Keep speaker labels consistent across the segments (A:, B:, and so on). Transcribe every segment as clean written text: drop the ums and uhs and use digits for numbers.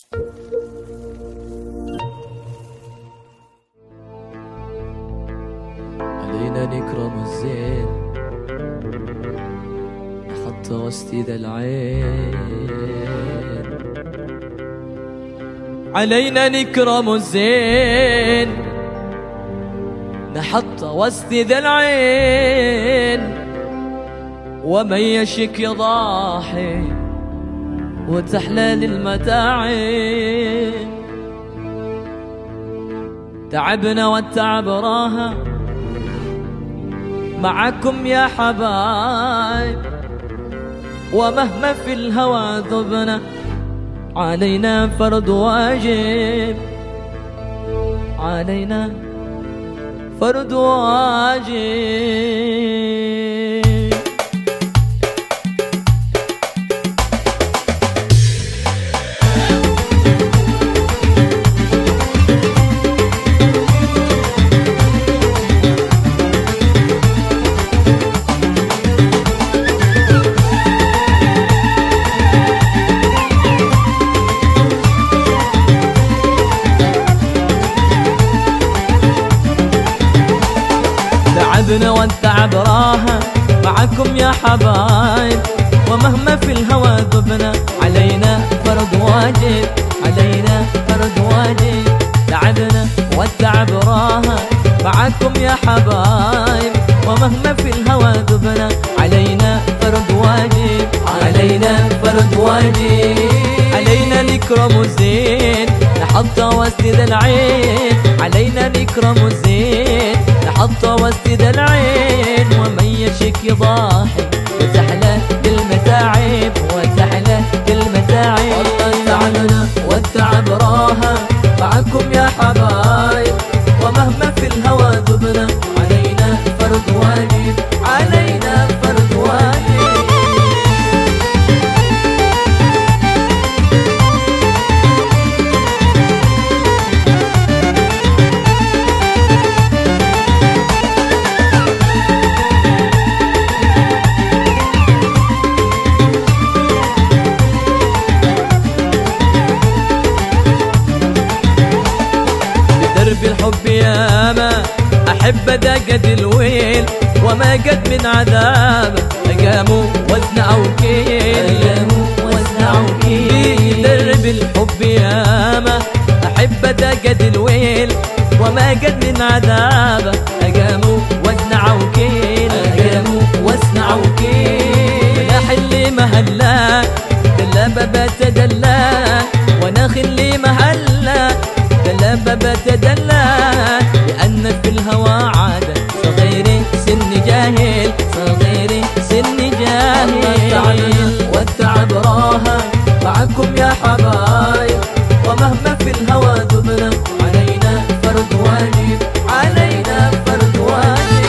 A: علينا نكرم الزين حتى وسط ذا العين. علينا نكرم الزين نحط وسط ذا العين، ومن يشك يضاحي وتحلى للمتاعين. تعبنا والتعب راها معكم يا حبايب، ومهما في الهوى ذبنا علينا فرض واجب، علينا فرض واجب. تعبنا والتعب راها معكم يا حبايب، ومهما في الهوى ذبنا علينا فرض واجب، علينا فرض واجب. تعبنا والتعب راها معكم يا حبايب، ومهما في الهوى ذبنا علينا فرض واجب، علينا فرض واجب. علينا نكرم الزين نحط وسط ذا العين، علينا نكرم الزين نحط وسط ذا العين، ومن يشك يضاحي وتحلى بالمتاعب، وتحلى بالمتاعب. والله تعبنا والتعب راها معكم يا حبايب، ومهما في الهوى ذبنا علينا فرض واجب، علينا فرض واجب. بالحب ياما أحب دقت الويل، وما قد من عذابه أقاموا وزن عوكيل، أقاموا وزن عوكيل. درب الحب ياما أحب دقت الويل، وما قد من عذابه أقاموا وزن عوكيل، أقاموا وزن عوكيل. مناح اللي مهلا دلا بابا تدلا، وناخل اللي مهلا دلا بابا تدلى، لأن في الهوى عادة صغيري سن جاهل، صغيري سن جاهل. تعبنا والتعب راها معكم يا حبايب، ومهما في الهوى ذبنا علينا فرض واجب، علينا فرض واجب.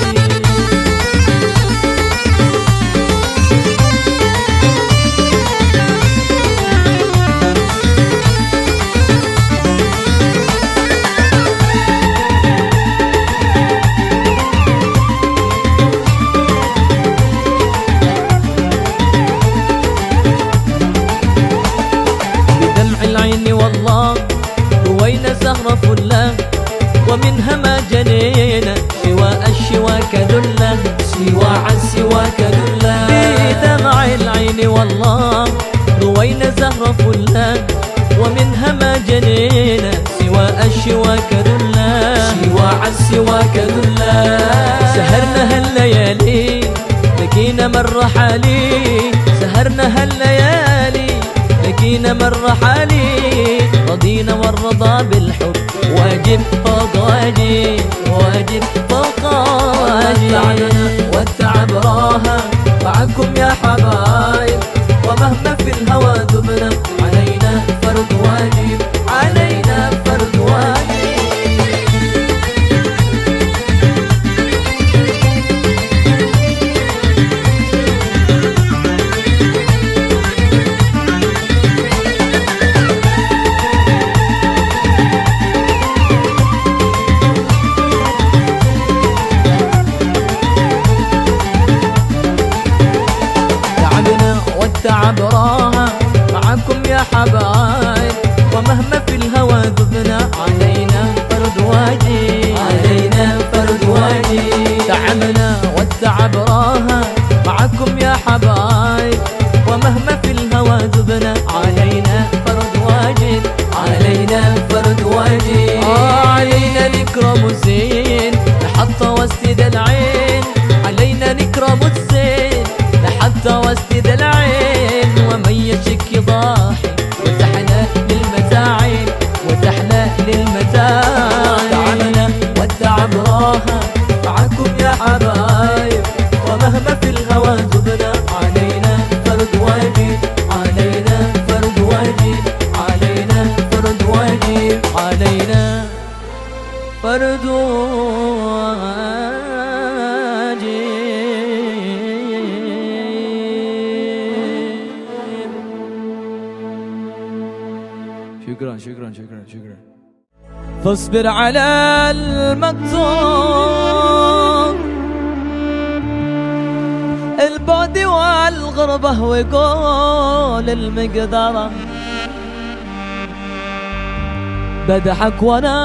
A: زهرة فلة ومنها ما جنينا، سواء الشواك ذلة، سواء السواك ذلة. بدمع العين والله روينا زهرة فلة، ومنها ما جنينا، سواء الشواك ذلة، سواء السواك ذلة. سهرنا هالليالي لقينا مرة حالي، سهرنا هالليالي لقينا مرة حالي. رضينا والرضا بالحب واجب فوق واجب، واجب فوق واجب. تعبنا والتعب راها معكم يا حبايب، ومهما في الهوى ذبنا علينا فرض واجب، علينا فرض واجب. تعب راها معكم يا حبايب، ورد
B: شكرا شكرا شكرا شكرا.
A: فاصبر على المكتوب البعد والغربة وقول المقدرة بضحك وانا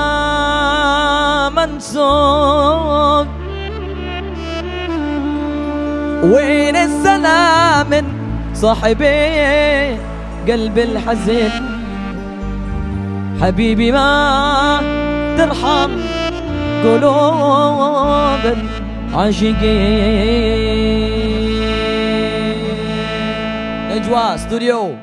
A: منسوب وين السلام من صاحبي قلبي الحزين حبيبي ما ترحم قلوب العاشقين. نجوى ستوديو.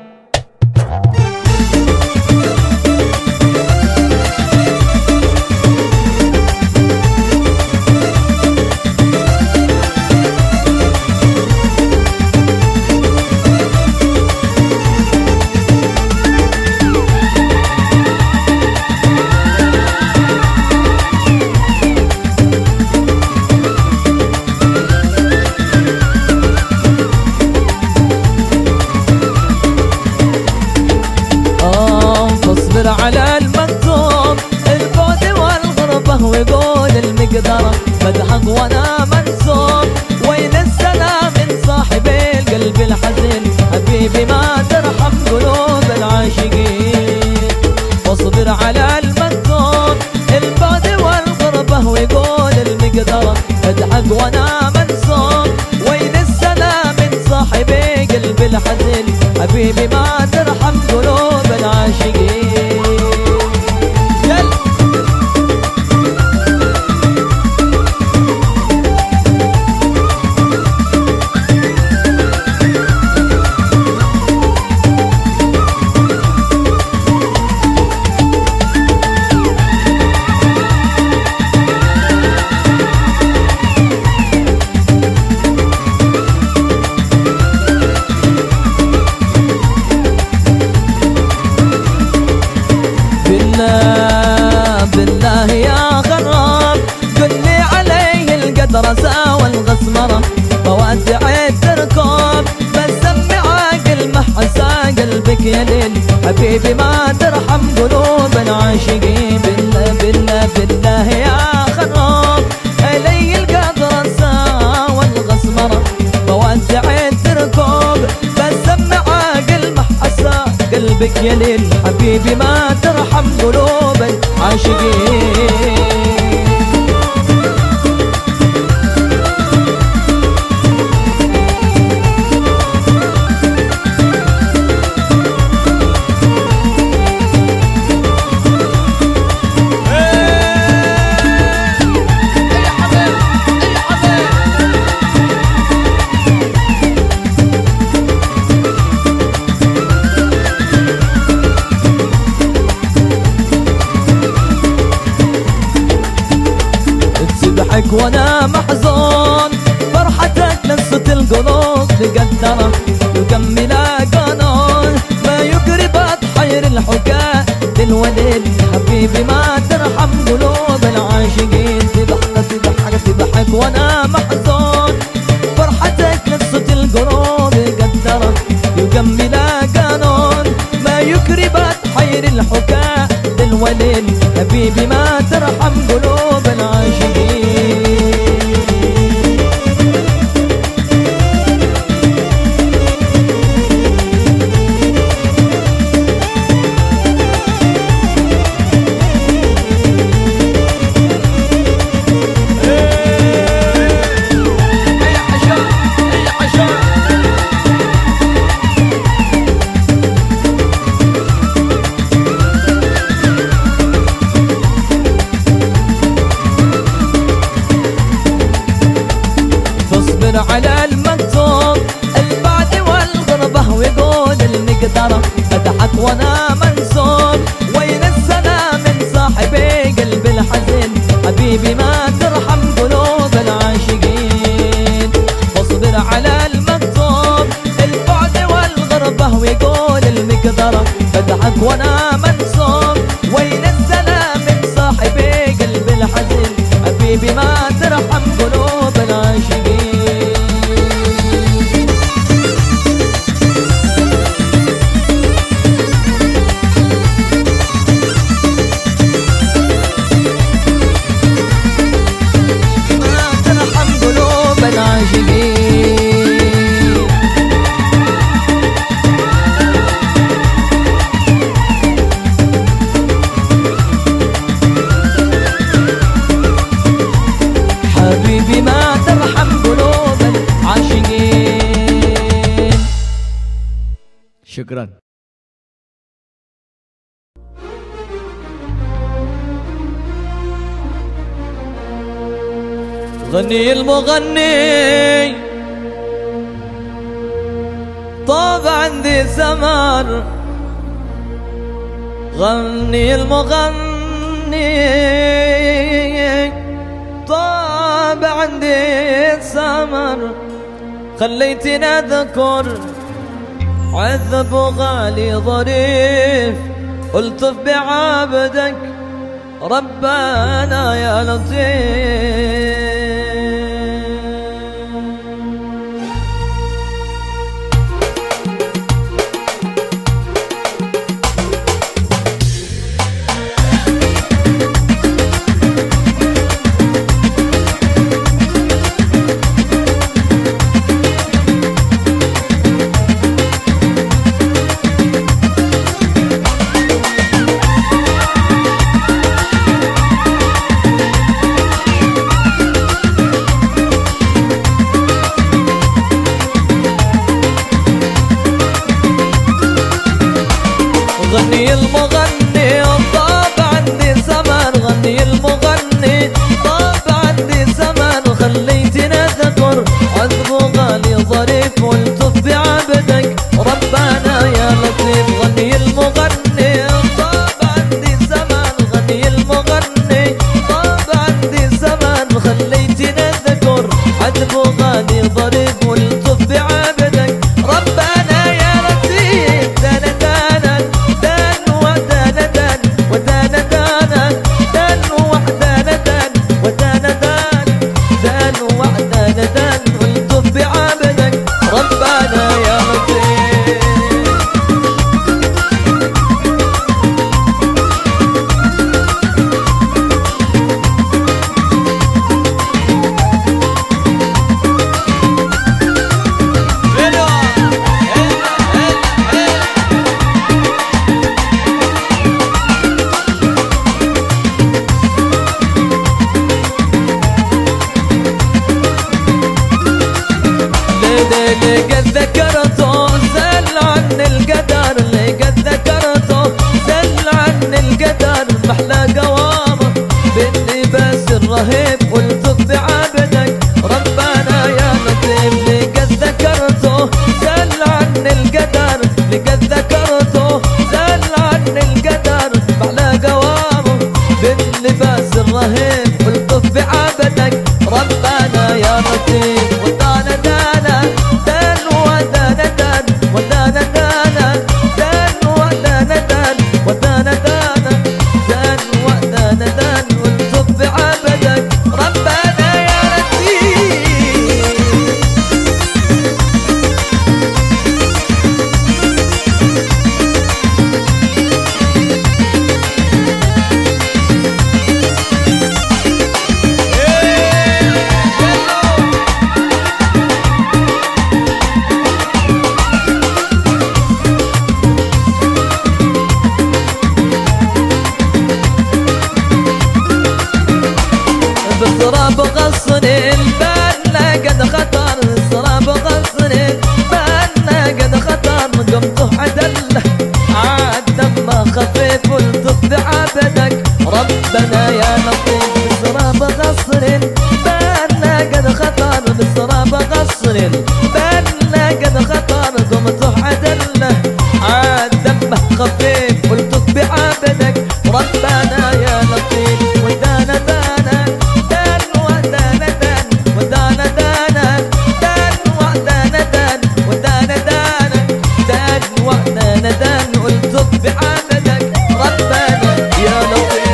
A: على المكتوب البعد والغربة وقول المقدرة بضحك وانا منسوب وين السلام من صاحبي القلب الحزين حبيبي ما ترحم قلوب العاشقين. واصبر على المكتوب البعد والغربة وقول المقدرة بضحك وانا منسوب وين السلام من صاحبي قلب الحزين حبيبي ما ترحم قلوب العاشقين. بالله يا غرام قلي عليه القدرة والغسمرة موادع التركب بس عاقل محسا قلبك يا ليل حبيبي ما ترحم قلوب العاشقين. بالله بالله بالله يا غرام علي القدرة والغسمرة موادع التركب بس عاقل محسا قلبك يا ليل حبيبي ما ترحم قلوب العاشقين. وانا محزون فرحتك لست القلوب تقدره يكمل قانون ما يقرب تحير الحكاء للوليد حبيبي ما ترحم قلوب العاشقين. تضحك تضحك تضحك وانا محزون فرحتك لست القلوب تقدره يكمل قانون ما يقرب تحير الحكاء للوليد حبيبي ما ترحم قلوب العاشقين. على المكتوب البعد والغربة وقول المقدرة أضحك وانا منسوب وين السلام من صاحبي قلب الحزين حبيبي ما ترحم قلوب العاشقين. واصبر على المكتوب البعد والغربة وقول المقدرة أضحك وانا منسوب وين السلام من صاحبي قلب
B: شكرا.
A: غني المغني طاب عندي سمر، غني المغني طاب عندي سمر، خليتني اذكر عذب غالي ظريف، الطف بعبدك ربنا يا لطيف. غني المغني طاب عندي سمر، غني المغني طاب عندي سمر، خليتني اذكر عذب غالي ظريف، والطف بعبدك ربنا يا لطيف. غني المغني طاب عندي سمر، غني المغني طاب عندي سمر، خليتني اذكر عذب غالي ظريف، والطف بعبدك ربنا يا لطيف. دانا دانا دان ودانا دان ودانا دانا دان وحدانا دان ودانا دان دان وحدانا دان، والطف بعبدك ربنا يا لطيف. قد ذكرته زل عن القدر، قد ذكرته زل عن القدر، محلى قوامه باللباس الرهيب، والطف بعبدك ربنا يا لطيف. قد ذكرته زل عن القدر، قد ذكرته زل عن القدر، محلى قوامه باللباس الرهيب، والطف بعبدك ربنا يا لطيف. ودانا دانا دان ودانا دان ودانا دانا دان ودانا دان ودانا دانا دان ودانا دان، والطف بعبدك ربنا يا لطيف. بالصراب غصن البنا قد خطر، الصراب غصن البنا قد خطر، قمته عدله عاد دمه خفيف، والطف بعبدك ربنا يا لطيف. بالصراب غصن البنا قد خطر، بالصراب غصن البنا قد خطر، قمته عدله عاد دمه خفيف، والطف بعبدك ربنا يا لطيف. ودانا دانا دان ودانا دان ودانا دانا دان ودانا دان ودانا دانا دان ودانا دان، والطف بعبدك ربنا يا لطيف.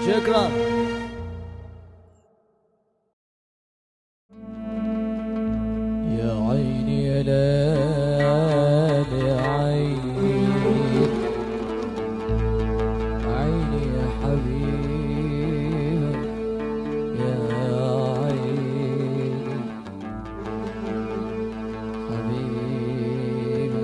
A: شكرا.
B: يا عيني يا ليل يا عيني، عيني يا حبيبي يا عيني حبيبي.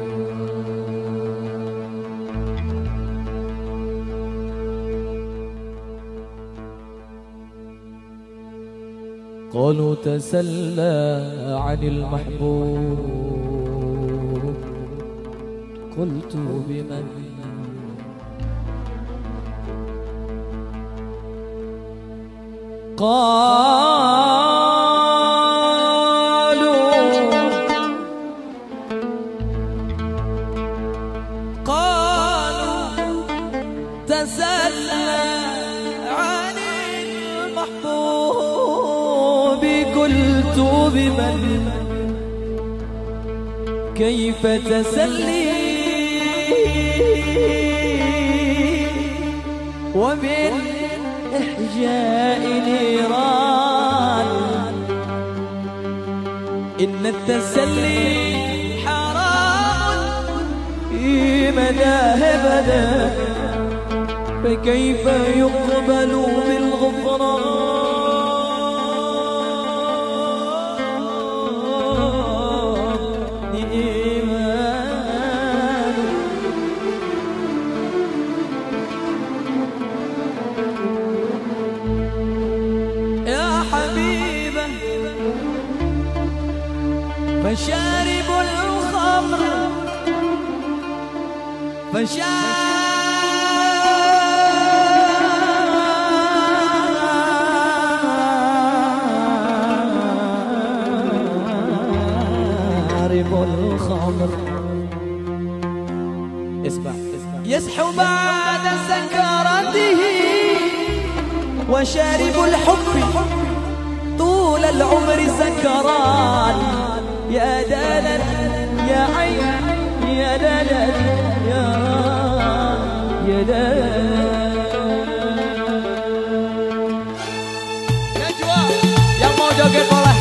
B: قالوا تسلى عن المحبوب، قلت بمن؟
A: قالوا تسلى عن المحبوب، قلت بمن؟ كيف تسلي ومن إحجاء نيران؟ إن التسلي حرام في مذاهبنا، فكيف يقبل بالغفران إيمان؟ يا حبيبة فشارب الخمر فشارب الخمر
B: اسمع
A: يسحو بعد سكرته، وشارب الحب طول العمر سكران. يا دلال يا عين يا دلال يا دلال. نجوى يا موجة قطرة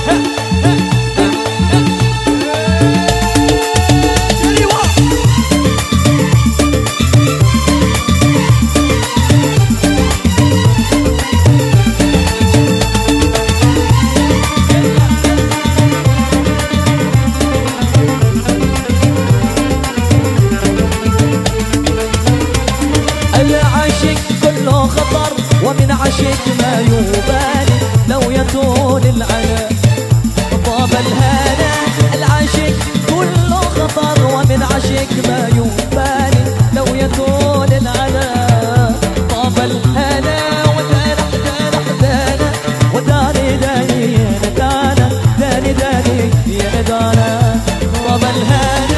A: ومن عشق ما يبالي لو يطول العنا طاب الهنا. العاشق كله خطر ومن عشق ما يبالي لو يطول العنا طاب الهنا. ودانا دانا دانا وداني داني يا ندانا داني داني يا ندانا طاب الهنا.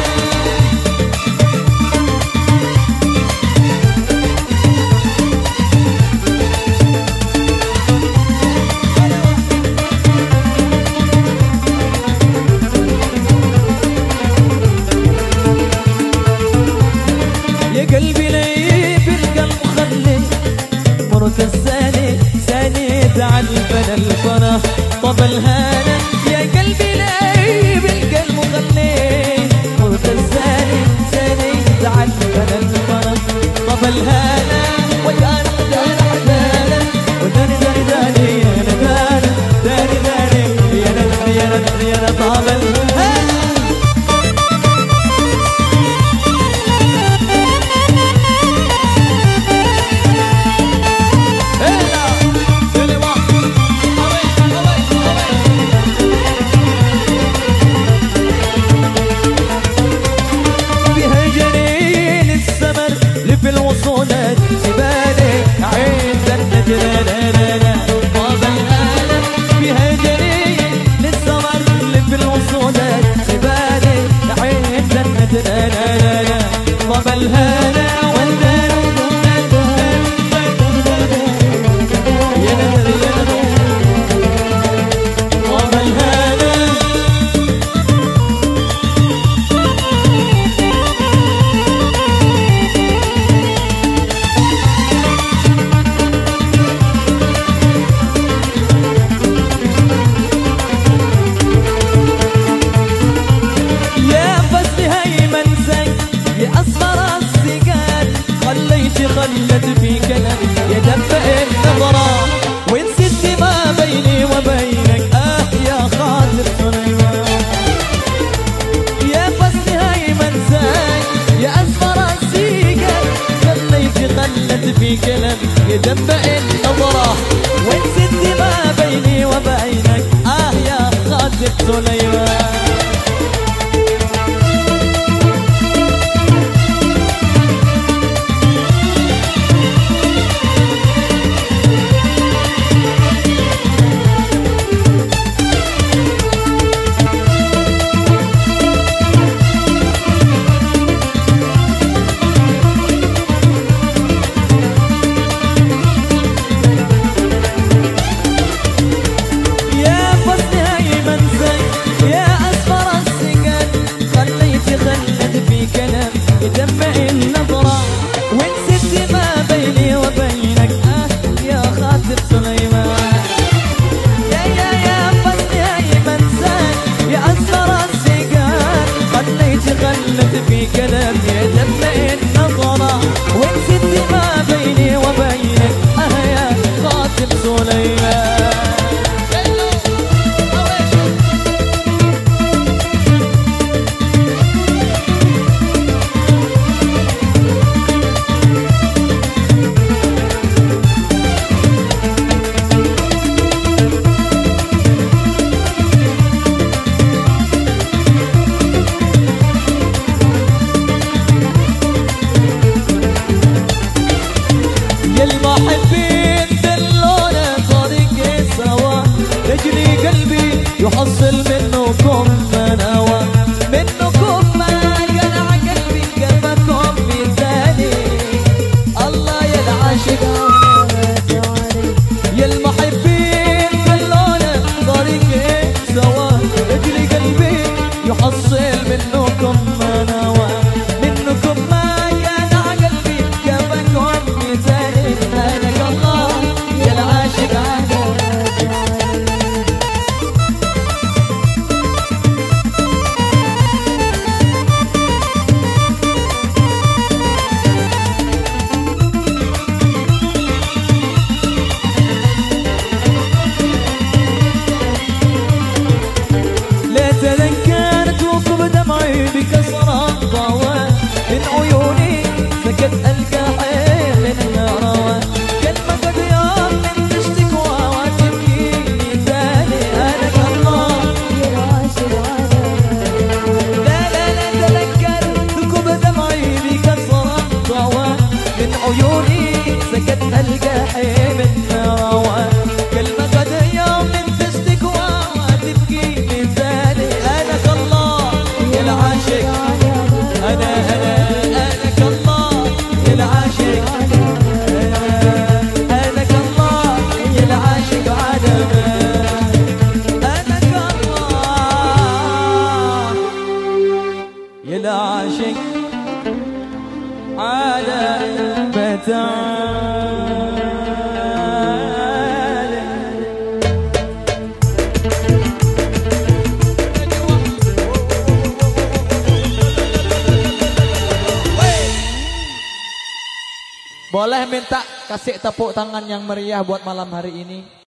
A: قلبي لي بالقلب خلي مرت الثاني ثاني تعال الفنا الفنا طب الهنا. يا قلبي لي بالقلب خلي مرت الثاني ثاني تعال الفنا الفنا طب الهنا. ودانا دانا دانا وداني داني داني يا ندانا داني داني يا ندانا يا ندانا يا ندانا طب الهنا. في كلام يدمع النظرة ونسيت ما بيني وبينك يا خاطر سليمان يا فصل هاي منساي يا أسمر السيقة خلت في كلام يدمع النظرة ونسيت ما بيني وبينك يا خاطر سليمان يدمع النظرة ونسيت ما بيني وبينك يا خاطر سليمان يا فصل هاي منساك يا أسمر السيقان خلت في كلام يدمع النظرة ونسيت ما بيني وبينك يا خاطر سليمان المحبين دلونا طريق سوا رجلي قلبي يحصل منكم مناوى منكم ما قنع قلبي قلبكم ميزاني الله يا العاشق يا المحبين دلونا طريق سوا رجلي قلبي يحصل منكم مناوى منكم ما قنع قلبي قلبكم ميزاني بكسر الضوء من عيوني سكت القاحل من الروى كلمة قد يوم من تشتكوى وتبكيني تاني أنا كالله لا تذكر ثقب دمعي بكسر الضوء من عيوني سكت القاحل من الروى كلمة قد يوم من تشتكوى وتبكيني تاني أنا كالله يا العاشق أنا كالله يا العاشق أنا كالله يا العاشق أنا كالله يا العاشق Boleh minta kasih tepuk tangan yang meriah buat malam hari ini.